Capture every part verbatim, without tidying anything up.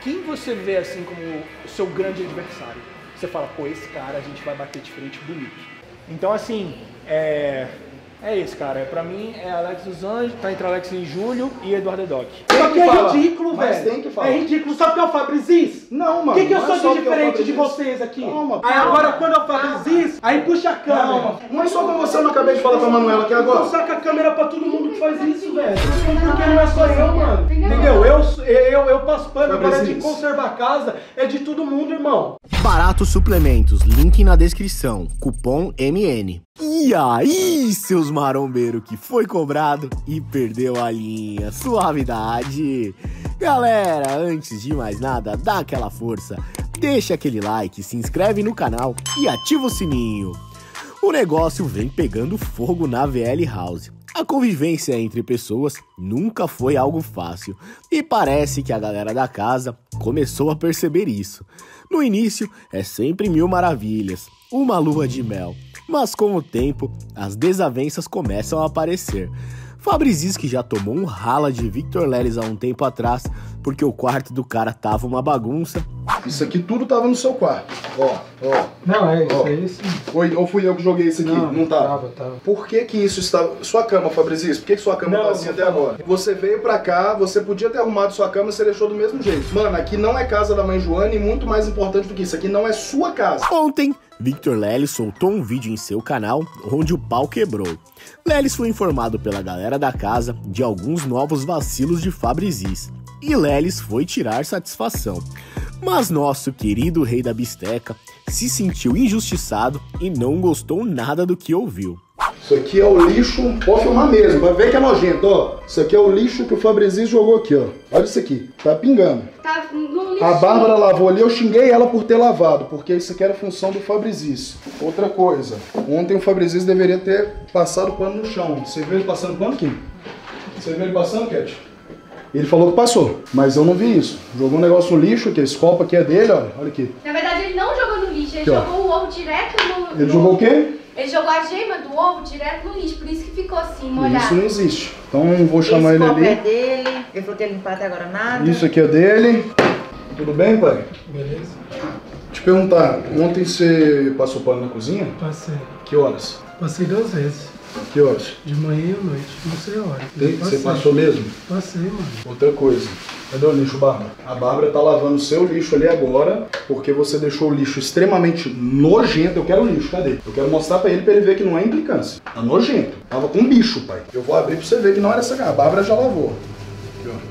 quem você vê assim como o seu grande adversário? Você fala, pô, esse cara a gente vai bater de frente bonito. Então, assim, é... É isso, cara. Pra mim é Alex dos Anjos, tá entre Alex e Júlio e Eduardo Edoc. Só que é ridículo, mas velho. Tem que falar. É ridículo. Só porque é o Fabrizis? Não, mano. O que, que eu não sou é só de porque é o diferente de Fabrizis. vocês aqui? Calma, Aí calma. agora quando é o Fabrizis, aí puxa a câmera. Calma. Não é só pra você, eu não acabei de falar pra Manuela aqui agora. Então saca a câmera pra todo mundo que faz isso, velho. Porque não é só eu, mano. Entendeu? Eu, eu, eu passo pano, agora de conservar a casa é de todo mundo, irmão. Barato Suplementos, link na descrição, cupom M N. E aí, seus marombeiros que foi cobrado e perdeu a linha, suavidade. Galera, antes de mais nada, dá aquela força, deixa aquele like, se inscreve no canal e ativa o sininho. O negócio vem pegando fogo na V L House. A convivência entre pessoas nunca foi algo fácil e parece que a galera da casa começou a perceber isso. No início é sempre mil maravilhas, uma lua de mel, mas com o tempo as desavenças começam a aparecer. Fabrizis, que já tomou um rala de Victor Lelis há um tempo atrás, porque o quarto do cara tava uma bagunça. Isso aqui tudo tava no seu quarto. Ó, ó. Não, é isso ó. aí sim. Foi, ou fui eu que joguei isso aqui? Não, não tava. tava, tava. Por que que isso estava... Sua cama, Fabrizis, por que que sua cama Não, tá assim não até tava. agora? Você veio pra cá, você podia ter arrumado sua cama, você deixou do mesmo jeito. Mano, aqui não é casa da mãe Joana e muito mais importante do que isso, aqui não é sua casa. Ontem, Victor Lelis soltou um vídeo em seu canal onde o pau quebrou. Lelis foi informado pela galera da casa de alguns novos vacilos de Fabrizis. E Lelis foi tirar satisfação. Mas nosso querido rei da bisteca se sentiu injustiçado e não gostou nada do que ouviu. Isso aqui é o lixo, pode filmar mesmo, vai ver que é nojento, ó. Isso aqui é o lixo que o Fabrizis jogou aqui, ó. Olha isso aqui, tá pingando. Tá no lixo. A Bárbara lavou ali, eu xinguei ela por ter lavado, porque isso aqui era função do Fabrizis. Outra coisa, ontem o Fabrizis deveria ter passado pano no chão. Você viu ele passando pano aqui? Você viu ele passando, Cat? Ele falou que passou, mas eu não vi isso. Jogou um negócio no lixo, que esse copo aqui é dele, olha, olha aqui. Na verdade ele não jogou no lixo, ele Aqui, ó. jogou o ovo direto no... Ele no... jogou o quê? Ele jogou a gema do ovo direto no lixo, por isso que ficou assim, molhado. Isso não existe. Então vou chamar Esse ele copo ali. é dele, ele falou que ele limpar até agora nada. Isso aqui é dele. Tudo bem, pai? Beleza? Te perguntar, ontem você passou pano na cozinha? Passei. Que horas? Passei duas vezes. Que horas? De manhã e à noite. Não sei a hora. Você passou mesmo? Passei, mano. Outra coisa. Cadê o lixo, Bárbara? A Bárbara tá lavando o seu lixo ali agora, porque você deixou o lixo extremamente nojento. Eu quero o lixo, cadê? Eu quero mostrar pra ele, pra ele ver que não é implicância. Tá nojento. Tava com bicho, pai. Eu vou abrir pra você ver que não era essa garrafa. A Bárbara já lavou. Aqui, ó.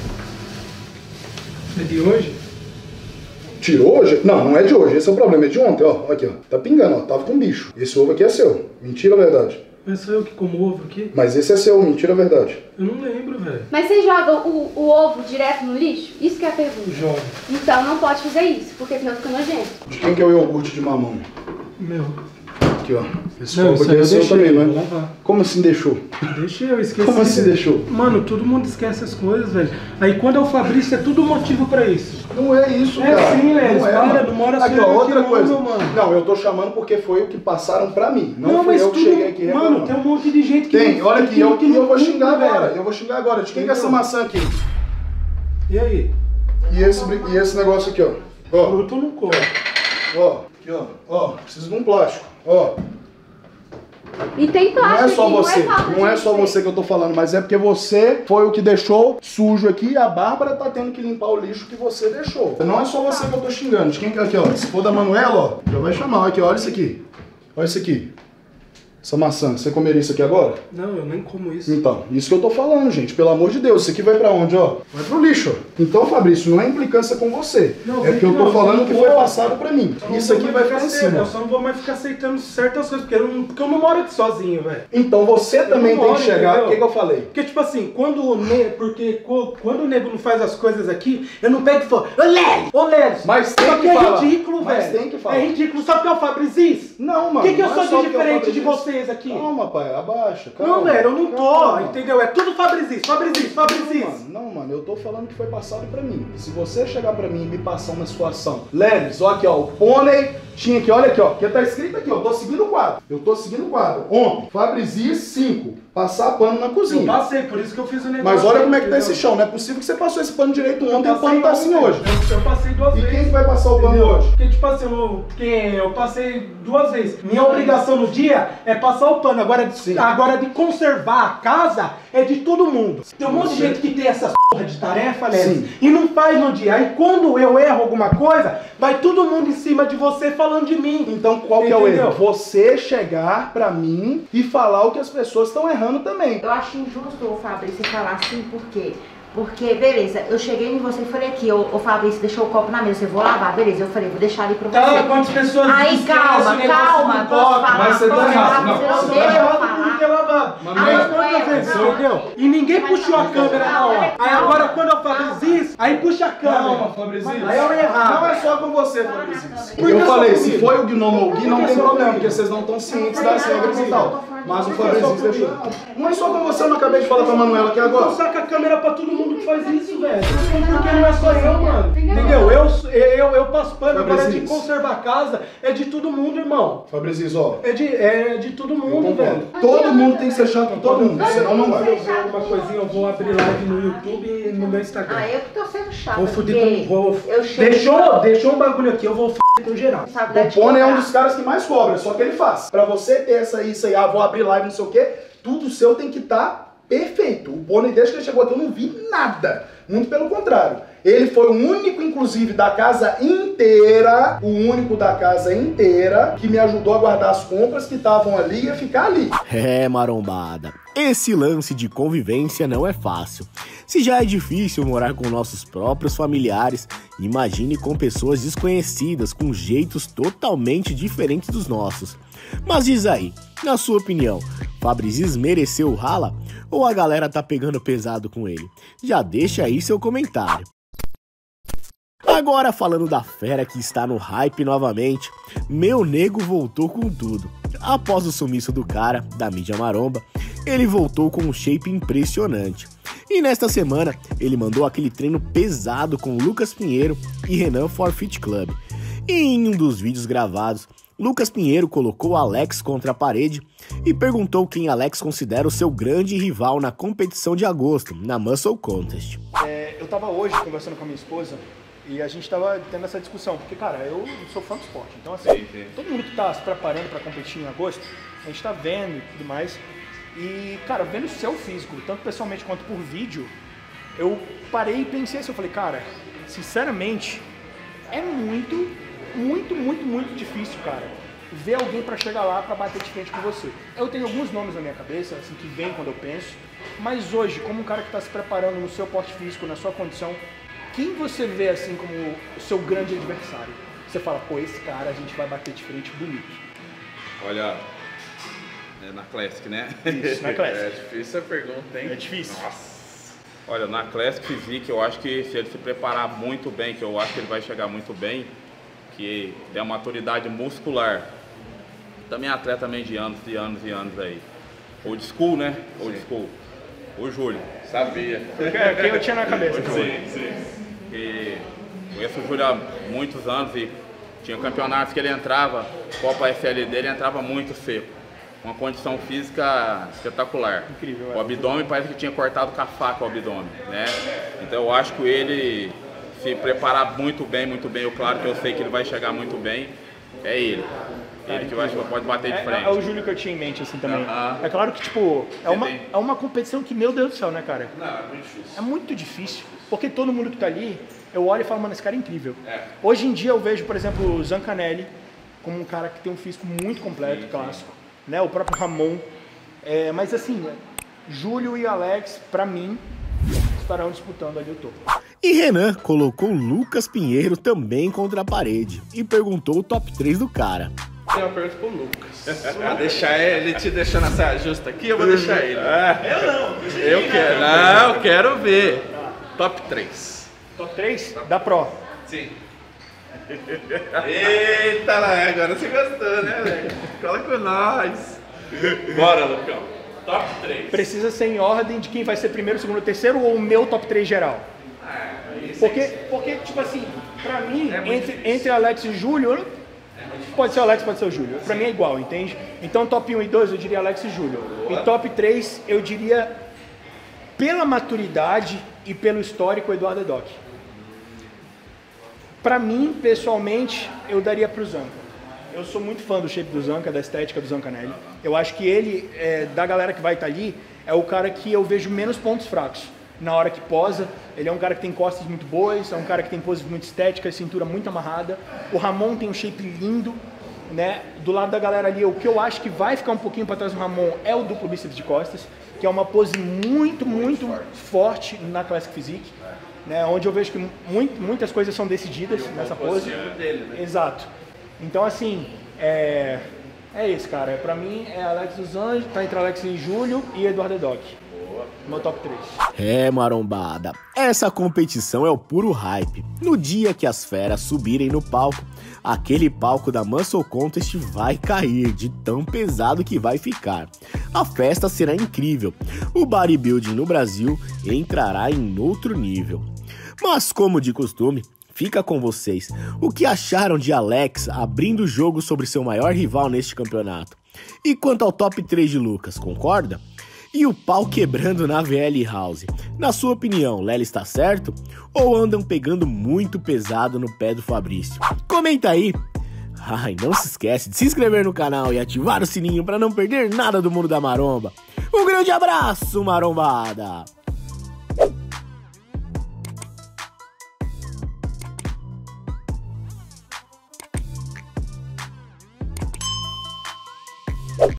É de hoje? Tirou hoje? Não, não é de hoje. Esse é o problema. É de ontem, ó. Aqui, ó. Tá pingando, ó. Tava com bicho. Esse ovo aqui é seu. Mentira ou verdade? Mas sou eu que como ovo aqui? Mas esse é seu. Mentira ou verdade? Eu não lembro, velho. Mas você joga o, o ovo direto no lixo? Isso que é a pergunta. Joga. Então não pode fazer isso, porque senão fica nojento. De quem que é o iogurte de mamão? Meu. Aqui, ó. Esse Não, copo isso aqui aí é eu seu deixei, também, vou não é? lavar. Como assim deixou? Deixei, eu esqueci. Como assim velho. deixou? Mano, todo mundo esquece as coisas, velho. Aí quando é o Fabrício, é tudo motivo pra isso. Não é isso, É cara. sim, Lelis, Não é, para, mano. não mora Aqui, só ó, eu outra que coisa. mando, mano. Não, eu tô chamando porque foi o que passaram pra mim. Não, Não, fui mas eu que tudo... cheguei aqui reclamando. Mano, tem um monte de gente que... Tem, não- olha aqui, que- eu, que eu não vou xingar cumpre, agora. velho. Eu vou xingar agora. De quem que é essa Entendeu? maçã aqui? E aí? E esse, bri- e esse negócio aqui, ó. Ó, Fruto não come. ó, aqui, ó. Ó, preciso de um plástico. Ó. E tem Não plástico é só aqui, você, não é falta não é de só você que eu tô falando, mas é porque você foi o que deixou sujo aqui e a Bárbara tá tendo que limpar o lixo que você deixou. Não é só você que eu tô xingando. De quem que é aqui, ó? Se for da Manuela, ó, já vai chamar. Aqui, ó, olha isso aqui. Olha isso aqui. Essa maçã, você comeria isso aqui agora? Não, eu nem como isso. Então, isso que eu tô falando, gente. Pelo amor de Deus, isso aqui vai pra onde, ó? Vai pro lixo. Então, Fabrício, não é implicância com você. Não, é porque eu tô não, falando eu que não foi vou. passado pra mim. Eu não Isso vou aqui mais vai ficar em ficar- cima. Eu só não vou mais ficar aceitando certas coisas, porque eu não, porque eu não moro aqui sozinho, velho. Então você também não tem moro, que chegar. O entendeu? que, que eu falei? Porque, tipo assim, quando o nego, porque co- quando o nego não faz as coisas aqui, eu não pego e falo, ô Lélio, ô Lélio. Mas tem Só que que é falar. ridículo, Mas velho. tem que falar. É ridículo, só porque é o Fabrizis? Não, mano. O que, que eu não é sou só de porque eu diferente de Fabrizis. vocês aqui? Calma, pai, abaixa. Calma. Não, velho, eu não tô, Calma. entendeu? É tudo Fabrizis, Fabrizis, Fabrizis. Não, mano, não, mano, eu tô falando que foi passado pra mim. Se você chegar pra mim e me passar uma situação, Lelis, ó aqui, ó, o pônei Tinha aqui, olha aqui, ó. Porque tá escrito aqui, ó. Eu tô seguindo o quadro. Eu tô seguindo o quadro. Ontem, Fabriziz cinco. Passar pano na cozinha. Eu passei, por isso que eu fiz o negócio. Mas olha como é que tá entendeu? esse chão. Não é possível que você passou esse pano direito ontem e o Passei pano tá assim ontem. hoje. Eu, eu passei duas E vezes. quem que vai passar o pano Entendeu? hoje? Porque, tipo assim, eu, porque eu passei duas vezes. Minha obrigação no dia é passar o pano. Agora, de, agora de conservar a casa é de todo mundo. Tem um monte de gente que tem essas porra de tarefa, Léo, e não faz no dia. Aí quando eu erro alguma coisa, vai todo mundo em cima de você falando de mim. Então qual que é o erro? Você chegar pra mim e falar o que as pessoas estão errando também. Eu acho injusto o Fabrício falar assim, por quê? Porque, beleza, eu cheguei em você e falei aqui, ô, ô Fabrício, deixou o copo na mesa, eu vou lavar, beleza, eu falei, vou deixar ali pra você. Tá, quantas pessoas Aí, esquecem calma, o negócio calma, do posso copo, falar, mas você tá posso errado, falar, não, você você não tá deixa eu errado falar. porque é lavado. Mas Aí não é- quantas vezes, não, entendeu? não. E ninguém Mas puxou a não, câmera na calma, hora. Aí calma. agora quando eu faço isso, aí puxa a câmera. Calma, Fabriziz. Aí eu errado. Não é só com você, Fabriziz. Por que Eu só falei, comigo? se foi o Gnomo ou o Gui, não Por que tem só problema, comigo? porque vocês não estão cientes das regras e tal. Mas o Por que só Fabriziz deixou. comigo? Não é só com você, eu não acabei de falar pra Manuela aqui Então agora. saca a câmera pra todo mundo que faz isso, velho. Porque não é só eu, mano. Entendeu? Eu, eu, eu passo pano, agora de Fabriziz. conservar a casa é de todo mundo, irmão. Fabriziz, ó. É de, é de todo mundo, velho. Todo mundo tem que ser chato com todo mundo, senão não vai. Se eu ver alguma coisinha, eu vou abrir live no YouTube e no meu Instagram. Ah, eu que tô sendo chata, Vou fuder porque com... Vou... eu chego... Deixou, deixou um bagulho aqui, eu vou fuder com geral. Sabe, O Pony é um dos caras que mais cobra, só que ele faz. Pra você ter essa isso aí, ah, vou abrir live, não sei o quê, tudo seu tem que estar perfeito. O Pony, desde que ele chegou aqui, eu não vi nada. Muito pelo contrário. Ele foi o único, inclusive, da casa inteira, o único da casa inteira, que me ajudou a guardar as compras que estavam ali e ia ficar ali. É, marombada. Esse lance de convivência não é fácil. Se já é difícil morar com nossos próprios familiares, imagine com pessoas desconhecidas, com jeitos totalmente diferentes dos nossos. Mas diz aí, na sua opinião, Fabriziz mereceu o rala ou a galera tá pegando pesado com ele? Já deixa aí seu comentário. Agora falando da fera que está no hype novamente, meu nego voltou com tudo. Após o sumiço do cara, da mídia maromba, ele voltou com um shape impressionante. E nesta semana, ele mandou aquele treino pesado com Lucas Pinheiro e Renan Forfeit Club. E em um dos vídeos gravados, Lucas Pinheiro colocou Alex contra a parede e perguntou quem Alex considera o seu grande rival na competição de agosto, na Muscle Contest. É, eu tava hoje conversando com a minha esposa e a gente tava tendo essa discussão, porque, cara, eu sou fã do esporte, então assim, sim, sim. todo mundo que tá se preparando para competir em agosto, a gente tá vendo e tudo mais, e, cara, vendo o seu físico, tanto pessoalmente quanto por vídeo, eu parei e pensei assim, eu falei, cara, sinceramente, é muito, muito, muito, muito difícil, cara, ver alguém para chegar lá para bater de frente com você. Eu tenho alguns nomes na minha cabeça, assim, que vem quando eu penso, mas hoje, como um cara que está se preparando no seu porte físico, na sua condição, quem você vê assim como o seu grande adversário? Você fala, pô, esse cara a gente vai bater de frente bonito. Olha, é na Classic, né? Isso, na Classic. É difícil a pergunta, hein? É difícil. Nossa. Olha, na Classic Physique, eu acho que se ele se preparar muito bem, que eu acho que ele vai chegar muito bem, que tem uma maturidade muscular, também é atleta também de anos e anos e anos aí. Old school, né? Old school. O Júlio. Sabia. Quem eu tinha na cabeça? Sim, sim. E conheço o Júlio há muitos anos e tinha campeonatos que ele entrava, Copa F L D, ele entrava muito seco. Uma condição física espetacular. Incrível. O abdômen parece que tinha cortado com a faca o abdômen, né? Então eu acho que ele se preparar muito bem, muito bem, eu claro que eu sei que ele vai chegar muito bem, é ele. Ele que vai, pode bater de frente. É, é o Júlio que eu tinha em mente, assim, também. Uh-huh. É claro que, tipo, é uma, tem... é uma competição que, meu Deus do céu, né, cara? Não, é muito difícil. É muito difícil. Porque todo mundo que tá ali, eu olho e falo, mano, esse cara é incrível. É. Hoje em dia eu vejo, por exemplo, o Zancanelli como um cara que tem um físico muito completo, sim, clássico. Sim. Né? O próprio Ramon. É, mas assim, Júlio e Alex, pra mim, estarão disputando ali o topo. E Renan colocou Lucas Pinheiro também contra a parede e perguntou o top três do cara. Tem uma pergunta pro Lucas. Vou deixar ele te deixando essa justa aqui, eu vou deixar ele. Ah, eu não. Eu quero. Não, eu quero ver. Top três. Top três? Da Pro. Sim. Eita lá, agora você gostou, né, velho? Cola com nós. Bora, Lucão. Top três. Precisa ser em ordem de quem vai ser primeiro, segundo, terceiro ou o meu top três geral? Porque, porque, tipo assim, pra mim, é entre, entre Alex e Júlio, eu não, pode ser o Alex, pode ser o Júlio. Pra mim é igual, entende? Então top um e dois eu diria Alex e Júlio. E top três eu diria, pela maturidade e pelo histórico, Eduardo Edoc. Pra mim, pessoalmente, eu daria pro Zanca. Eu sou muito fã do shape do Zanca, da estética do Zancanelli. Eu acho que ele, é, da galera que vai estar ali, é o cara que eu vejo menos pontos fracos na hora que posa. Ele é um cara que tem costas muito boas, é um cara que tem poses muito estéticas, cintura muito amarrada. O Ramon tem um shape lindo, né? Do lado da galera ali, o que eu acho que vai ficar um pouquinho para trás do Ramon é o duplo bíceps de costas, que é uma pose muito, muito forte na Classic Physique, né? Onde eu vejo que muito, muitas coisas são decididas nessa pose. Dele, né? Exato. Então, assim, é, é isso, cara. Pra mim, é Alex dos Anjos, tá entre Alex e Júlio e Eduardo Edoc. Meu top três. É, marombada, essa competição é o puro hype. No dia que as feras subirem no palco, aquele palco da Muscle Contest vai cair de tão pesado que vai ficar. A festa será incrível. O bodybuilding no Brasil entrará em outro nível. Mas, como de costume, fica com vocês. O que acharam de Alex abrindo o jogo sobre seu maior rival neste campeonato? E quanto ao top três de Lucas, concorda? E o pau quebrando na V L House. Na sua opinião, Lely está certo? Ou andam pegando muito pesado no pé do Fabrício? Comenta aí! Ai, não se esquece de se inscrever no canal e ativar o sininho para não perder nada do mundo da maromba. Um grande abraço, marombada!